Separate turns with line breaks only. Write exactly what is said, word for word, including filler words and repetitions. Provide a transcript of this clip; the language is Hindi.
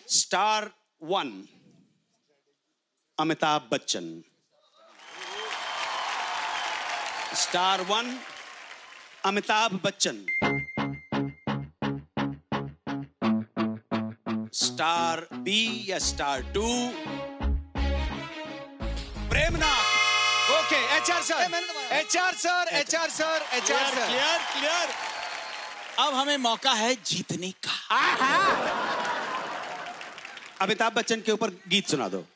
Star one Amitabh Bachchan. Star one Amitabh Bachchan. Star B या star two Premnath.
Okay HR sir, HR sir, HR sir, HR sir.
Clear clear. अब हमें मौका है जीतने का।
अमिताभ बच्चन के ऊपर गीत सुना दो।